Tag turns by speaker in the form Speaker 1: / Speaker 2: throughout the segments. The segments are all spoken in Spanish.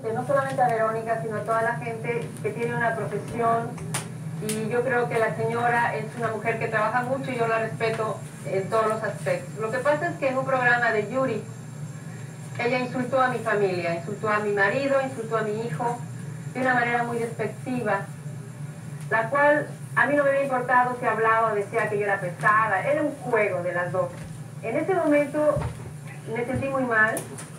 Speaker 1: no solamente a Verónica, sino a toda la gente que tiene una profesión. Y yo creo que la señora es una mujer que trabaja mucho y yo la respeto en todos los aspectos. Lo que pasa es que en un programa de Yuri, ella insultó a mi familia, insultó a mi marido, insultó a mi hijo, de una manera muy despectiva, la cual a mí no me había importado si hablaba o decía que yo era pesada, era un juego de las dos. En ese momento me sentí muy mal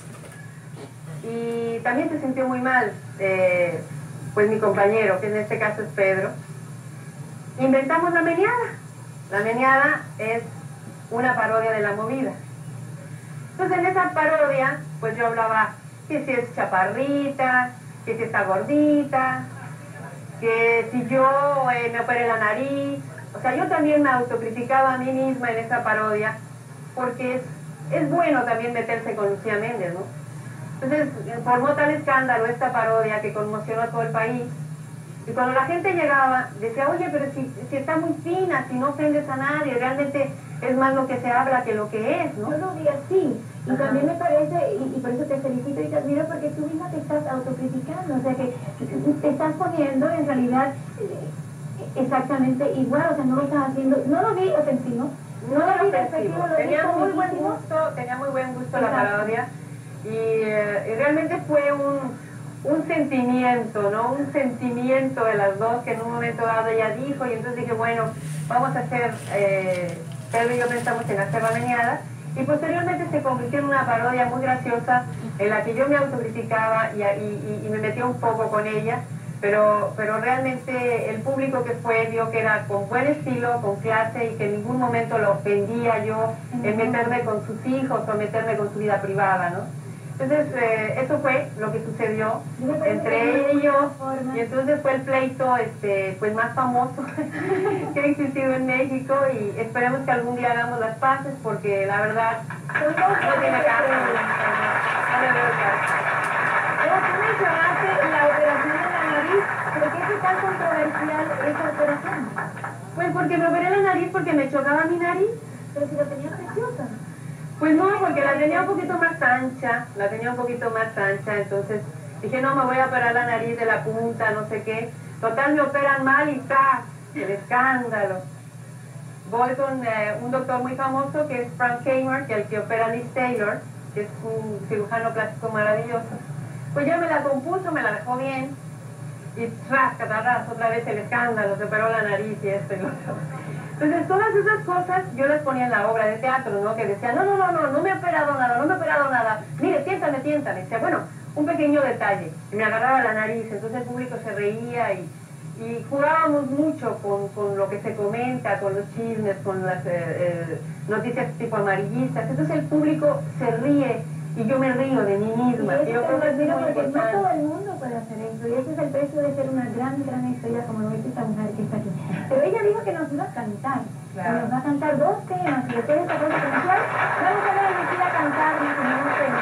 Speaker 1: y también se sintió muy mal, pues mi compañero, que en este caso es Pedro. Inventamos la meneada. La meneada es una parodia de la movida. Entonces en esa parodia, pues yo hablaba que si es chaparrita, que si está gordita, que si yo me operé la nariz. O sea, yo también me autocriticaba a mí misma en esa parodia, porque es bueno también meterse con Lucía Méndez, ¿no? Entonces formó tal escándalo esta parodia que conmocionó a todo el país. Y cuando la gente llegaba, decía, oye, pero si está muy fina, si no ofendes a nadie, realmente es más lo que se habla que lo que es, ¿no?
Speaker 2: Yo lo vi así. Y también me parece, y por eso te felicito y te admiro, porque tú misma te estás autocriticando, o sea que te estás poniendo en realidad exactamente igual, o sea, no lo estás haciendo, no lo vi ofensivo, no lo vi despectivo, lo vi
Speaker 1: tenía muy buen gusto la parodia, y realmente fue un sentimiento, ¿no? Un sentimiento de las dos que en un momento dado ella dijo, y entonces dije, bueno, vamos a hacer, Pedro y yo pensamos en hacer la meneada, y posteriormente se convirtió en una parodia muy graciosa en la que yo me autocriticaba y me metía un poco con ella, pero realmente el público que fue vio que era con buen estilo, con clase, y que en ningún momento lo ofendía yo en meterme con sus hijos o meterme con su vida privada, ¿no? Entonces, eso fue lo que sucedió entre ellos, y entonces fue el pleito pues más famoso que ha existido en México, y esperemos que algún día hagamos las paces, porque la verdad no tiene caso. No le veo caso.
Speaker 2: Tú mencionaste la operación de la nariz, ¿por qué es tan controversial esa operación?
Speaker 1: Pues porque me operé la nariz porque me chocaba mi nariz.
Speaker 2: Pero si la tenías preciosa.
Speaker 1: Pues no, porque la tenía un poquito más ancha, entonces dije, no, me voy a operar la nariz de la punta, no sé qué. Total, me operan mal y ¡tá! El escándalo. Voy con un doctor muy famoso que es Frank Kramer, que es el que opera a Liz Taylor, que es un cirujano plástico maravilloso. Pues ya me la compuso, me la dejó bien, y ¡tras, catarras! Otra vez el escándalo, se operó la nariz y esto y lo otro. Entonces, todas esas cosas yo las ponía en la obra de teatro, ¿no? Que decía, no me he operado nada. Mire, siéntame. Decía, bueno, un pequeño detalle. Y me agarraba la nariz, entonces el público se reía y jugábamos mucho con lo que se comenta, con los chismes, con las noticias tipo amarillistas. Entonces el público se ríe y yo me río de mí misma.
Speaker 2: Y yo creo que es muy importante. No todo el mundo puede hacer eso, y ese es el precio de ser una gran estrella como lo es esta mujer que está aquí. Pero ella dijo que nos iba a cantar,
Speaker 1: claro.
Speaker 2: Nos va a cantar 2 temas, y después de esta cosa comercial vamos a ver a Lucía cantar, no sé.